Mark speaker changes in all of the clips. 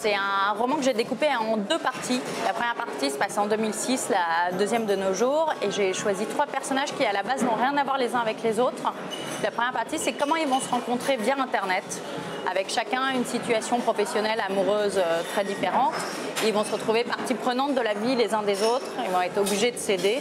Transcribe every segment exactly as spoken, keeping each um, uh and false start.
Speaker 1: C'est un roman que j'ai découpé en deux parties. La première partie se passe en deux mille six, la deuxième de nos jours. Et j'ai choisi trois personnages qui, à la base, n'ont rien à voir les uns avec les autres. La première partie, c'est comment ils vont se rencontrer via Internet, avec chacun une situation professionnelle, amoureuse très différente. Ils vont se retrouver partie prenante de la vie les uns des autres. Ils vont être obligés de céder.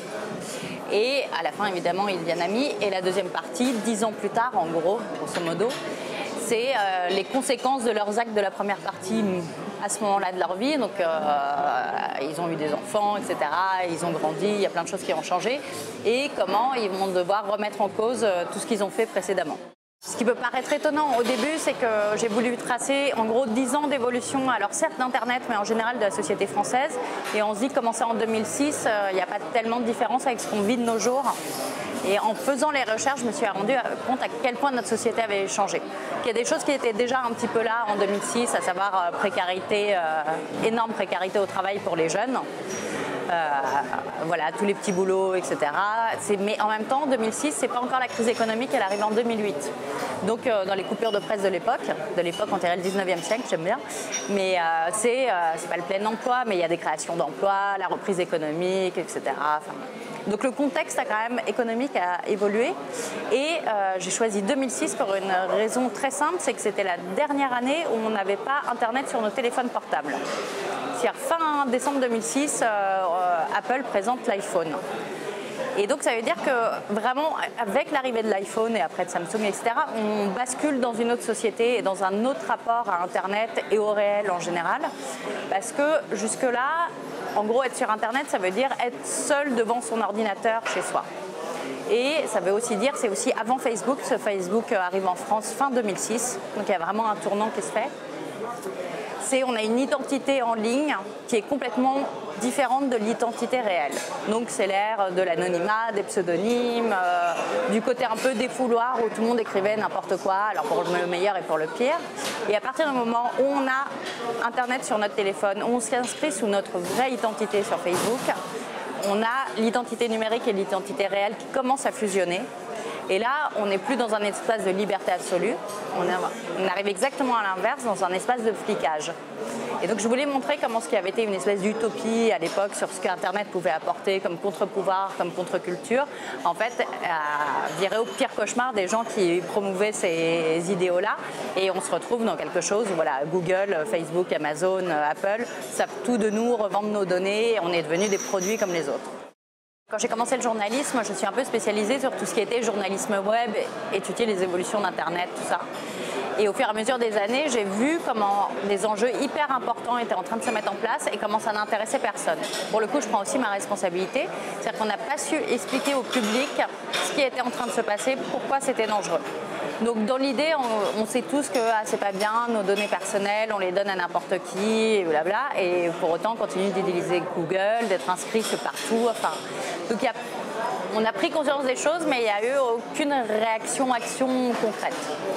Speaker 1: Et à la fin, évidemment, ils deviennent amis. Et la deuxième partie, dix ans plus tard, en gros, grosso modo, c'est euh, les conséquences de leurs actes de la première partie à ce moment-là de leur vie. Donc, euh, ils ont eu des enfants, et cetera. Ils ont grandi, il y a plein de choses qui ont changé. Et comment ils vont devoir remettre en cause euh, tout ce qu'ils ont fait précédemment. Ce qui peut paraître étonnant au début, c'est que j'ai voulu tracer en gros dix ans d'évolution, alors certes d'Internet, mais en général de la société française. Et on se dit que commencer en deux mille six, il euh, n'y a pas tellement de différence avec ce qu'on vit de nos jours. Et en faisant les recherches, je me suis rendu compte à quel point notre société avait changé. Il y a des choses qui étaient déjà un petit peu là en deux mille six, à savoir euh, précarité, euh, énorme précarité au travail pour les jeunes. Euh, voilà, tous les petits boulots, et cetera. Mais en même temps, en deux mille six, c'est pas encore la crise économique, elle arrive en deux mille huit. Donc, euh, dans les coupures de presse de l'époque, de l'époque, on dirait le dix-neuvième siècle, j'aime bien, mais euh, c'est euh, c'est pas le plein emploi, mais il y a des créations d'emplois, la reprise économique, et cetera. Enfin, donc, le contexte a quand même économique a évolué. Et euh, j'ai choisi deux mille six pour une raison très simple, c'est que c'était la dernière année où on n'avait pas Internet sur nos téléphones portables. C'est-à-dire fin décembre deux mille six, euh, euh, Apple présente l'iPhone. Et donc ça veut dire que vraiment, avec l'arrivée de l'iPhone et après de Samsung, et cetera, on bascule dans une autre société et dans un autre rapport à Internet et au réel en général. Parce que jusque-là, en gros, être sur Internet, ça veut dire être seul devant son ordinateur chez soi. Et ça veut aussi dire, c'est aussi avant Facebook, ce Facebook arrive en France fin deux mille six, donc il y a vraiment un tournant qui se fait. C'est on a une identité en ligne qui est complètement différente de l'identité réelle. Donc c'est l'ère de l'anonymat, des pseudonymes, euh, du côté un peu défouloir où tout le monde écrivait n'importe quoi, alors pour le meilleur et pour le pire. Et à partir du moment où on a Internet sur notre téléphone, où on s'inscrit sous notre vraie identité sur Facebook, on a l'identité numérique et l'identité réelle qui commencent à fusionner. Et là, on n'est plus dans un espace de liberté absolue, on, a, on arrive exactement à l'inverse, dans un espace de flicage. Et donc je voulais montrer comment ce qui avait été une espèce d'utopie à l'époque sur ce qu'Internet pouvait apporter comme contre-pouvoir, comme contre-culture, en fait, a viré au pire cauchemar des gens qui promouvaient ces idéaux-là. Et on se retrouve dans quelque chose où voilà, Google, Facebook, Amazon, Apple savent tout de nous, revendent nos données, et on est devenus des produits comme les autres. Quand j'ai commencé le journalisme, je suis un peu spécialisée sur tout ce qui était journalisme web, étudier les évolutions d'Internet, tout ça. Et au fur et à mesure des années, j'ai vu comment des enjeux hyper importants étaient en train de se mettre en place et comment ça n'intéressait personne. Pour le coup, je prends aussi ma responsabilité. C'est-à-dire qu'on n'a pas su expliquer au public ce qui était en train de se passer, pourquoi c'était dangereux. Donc dans l'idée, on, on sait tous que ah, c'est pas bien, nos données personnelles, on les donne à n'importe qui, et blabla. Et pour autant, on continue d'utiliser Google, d'être inscrit partout. Enfin, donc y a, on a pris conscience des choses, mais il n'y a eu aucune réaction, action concrète.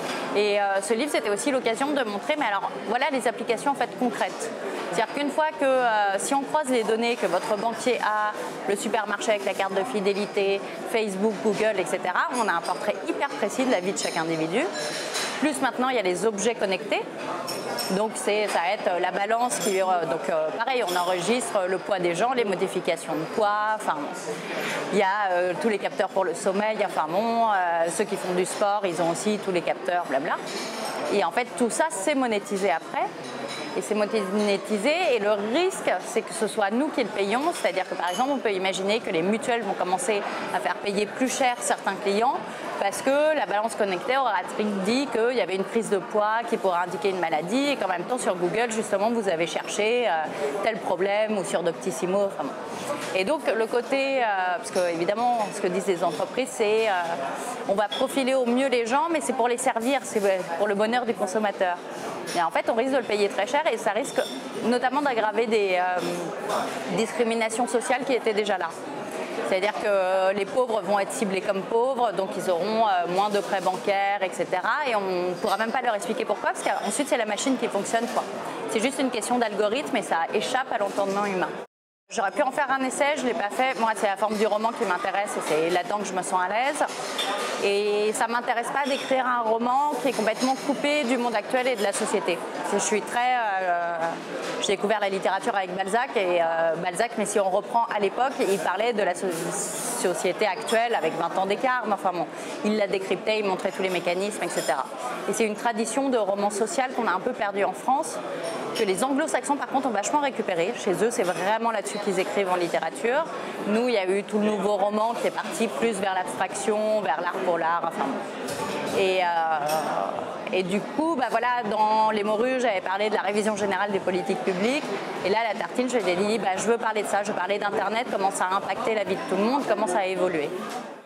Speaker 1: Et euh, ce livre, c'était aussi l'occasion de montrer, mais alors voilà les applications en fait concrètes. C'est-à-dire qu'une fois que euh, si on croise les données que votre banquier a, le supermarché avec la carte de fidélité, Facebook, Google, et cetera, on a un portrait hyper précis de la vie de chaque individu. Plus maintenant, il y a les objets connectés. Donc c'est, ça va être la balance qui... Donc euh, pareil, on enregistre le poids des gens, les modifications de poids. Enfin, il y a euh, tous les capteurs pour le sommeil. Enfin bon, euh, ceux qui font du sport, ils ont aussi tous les capteurs, blabla. Et en fait, tout ça, c'est monétisé après. Et c'est monétisé. Et le risque, c'est que ce soit nous qui le payons. C'est-à-dire que par exemple, on peut imaginer que les mutuelles vont commencer à faire payer plus cher certains clients parce que la balance connectée aura dit qu'il y avait une prise de poids qui pourrait indiquer une maladie et qu'en même temps sur Google, justement, vous avez cherché euh, tel problème ou sur Doctissimo. Enfin, bon. Et donc le côté, euh, parce que évidemment, ce que disent les entreprises, c'est euh, on va profiler au mieux les gens, mais c'est pour les servir, c'est pour le bonheur du consommateur. Et en fait, on risque de le payer très cher et ça risque notamment d'aggraver des euh, discriminations sociales qui étaient déjà là. C'est-à-dire que les pauvres vont être ciblés comme pauvres, donc ils auront euh, moins de prêts bancaires, et cetera. Et on ne pourra même pas leur expliquer pourquoi, parce qu'ensuite c'est la machine qui fonctionne. C'est juste une question d'algorithme et ça échappe à l'entendement humain. J'aurais pu en faire un essai, je ne l'ai pas fait. Moi, c'est la forme du roman qui m'intéresse et c'est là-dedans que je me sens à l'aise. Et ça ne m'intéresse pas d'écrire un roman qui est complètement coupé du monde actuel et de la société. Je suis très... Euh, j'ai découvert la littérature avec Balzac, et euh, Balzac, mais si on reprend à l'époque, il parlait de la so société actuelle avec vingt ans d'écart. Enfin bon, il la décryptait, il montrait tous les mécanismes, et cetera. Et c'est une tradition de roman social qu'on a un peu perdu en France, que les anglo-saxons par contre ont vachement récupéré. Chez eux, c'est vraiment là-dessus qu'ils écrivent en littérature. Nous, il y a eu tout le nouveau roman qui est parti plus vers l'abstraction, vers l'art pour l'art, enfin. Et, euh, et du coup, bah voilà, dans Les Morues, j'avais parlé de la révision générale des politiques publiques. Et là, La Tartine, je lui ai dit, bah, je veux parler de ça, je veux parler d'Internet, comment ça a impacté la vie de tout le monde, comment ça a évolué.